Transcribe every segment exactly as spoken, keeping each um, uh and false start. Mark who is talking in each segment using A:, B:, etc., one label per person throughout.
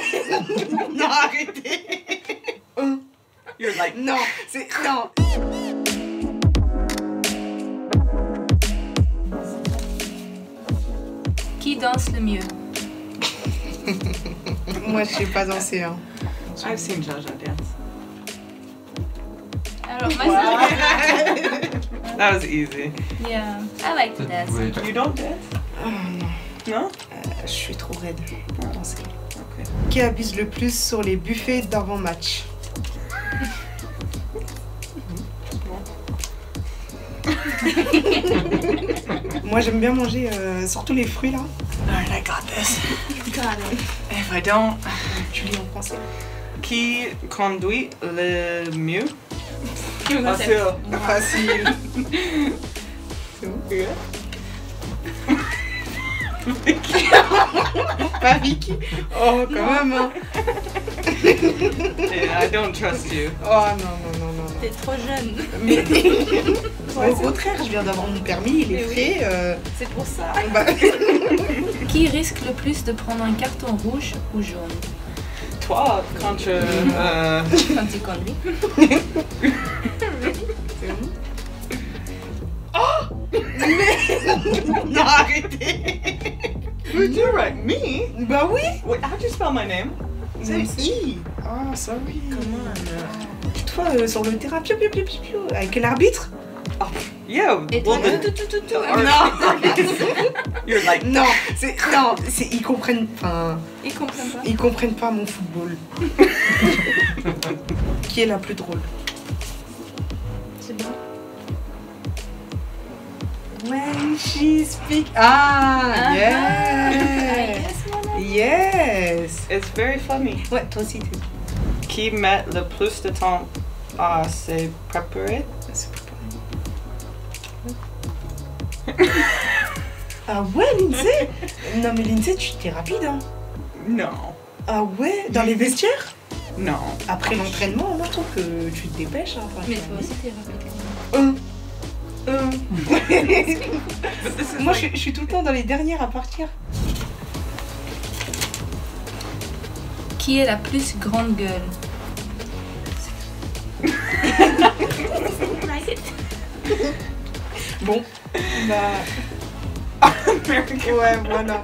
A: Non, arrêtez.
B: You're like,
A: Non, c'est... Non.
C: Qui danse le mieux?
A: Moi, je sais pas danser. Hein.
B: I've seen Jaja dance.
C: Alors, moi,
B: That was easy.
C: yeah, I like to dance.
B: You don't dance?
A: Oh, non.
B: No?
A: Euh, je suis trop raide pour danser.
B: Okay.
A: Qui abuse le plus sur les buffets d'avant-match? Moi, j'aime bien manger euh, surtout les fruits, là.
B: Alright, I got this.
C: Got it.
B: If I don't,
A: Tu lis en français.
B: qui conduit le mieux?
C: Moi, c'est-
B: Facile.
A: Facile. C'est bon? Pas Vicky. Oh, quand même. Hein.
B: Yeah, I don't trust you.
A: Oh, non, non, non, non. non.
C: T'es trop jeune.
A: Mais au contraire, je viens d'avoir mon permis, il est
C: Mais oui.
A: frais. Euh,
C: C'est pour ça.
A: bah,
C: Qui risque le plus de prendre un carton rouge ou jaune
B: Toi, quand tu... euh,
C: quand tu conduis?
A: c'est bon. Oh mais... Non, arrêtez.
B: Would you write me?
A: Bah oui.
B: Wait, how'd you spell my name?
A: C'est I. Oh, sorry.
B: Come on.
A: Toi, euh, sur le terrain, piou, piou, piou, piou, piou, avec l'arbitre?
B: Oh, yeah.
C: Et toi,
B: well,
C: tout,
B: the,
C: tout, tout, tout.
A: Non.
B: you're like,
A: Non, c'est... Non, c'est... Ils comprennent... Enfin...
C: Ils comprennent pas.
A: Ils comprennent pas mon football. Qui est la plus drôle?
C: C'est bon.
A: When she speak... Ah,
C: Ah,
A: yeah.
C: yes, voilà.
A: Yes.
B: it's very funny.
A: Ouais, toi aussi, t'es...
B: Qui met le plus de temps à se préparer?
A: C'est pas pareil. Ah ouais, Lindsay? Non mais Lindsay, tu t'es rapide, hein?
B: Non.
A: Ah ouais? Dans les vestiaires?
B: Non.
A: Après l'entraînement, moi je trouve que tu te dépêches, hein. Enfin,
C: Mais
A: tu-
C: toi aussi, t'es rapide.
A: Un. Un.
B: But this is
A: Moi
B: like,
A: je, je suis tout le temps dans les dernières à partir.
C: Qui est la plus grande gueule?
A: Bon, bah...
B: American.
A: Ouais, voilà.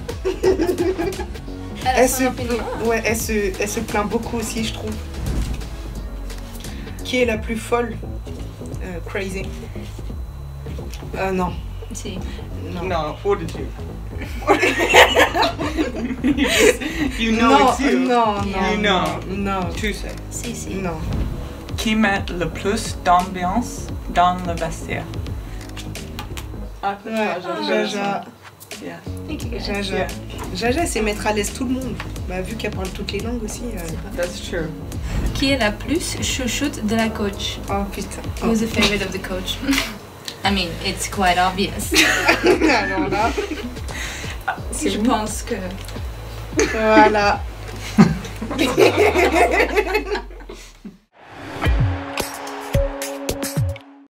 C: À la
A: Elle
C: fin
A: se,
C: de l'entraînement, hein.
A: ouais, elle, se, elle se plaint beaucoup aussi, je trouve. Qui est la plus folle? Euh, crazy. Euh, non.
C: Si.
A: Non.
B: No, what did you? you, just, you know
A: non,
B: it's you.
A: non, non,
C: You
B: know.
A: non,
B: Tu sais.
C: Si, si.
A: non.
B: Qui met le plus d'ambiance dans le vestiaire? Ah,
A: Ouais, Jaja.
B: Yeah.
C: Thank you, guys.
A: Jaja.
B: Yeah.
A: Jaja, c'est mettre à l'aise tout le monde. Bah, vu qu'elle parle toutes les langues aussi. euh.
B: That's true.
C: Qui est la plus chouchoute de la coach?
A: Oh putain. Oh.
C: Who's the favorite of the coach? I mean, it's quite obvious.
A: Alors là, c'est
C: Je
A: bon.
C: pense que...
A: Voilà.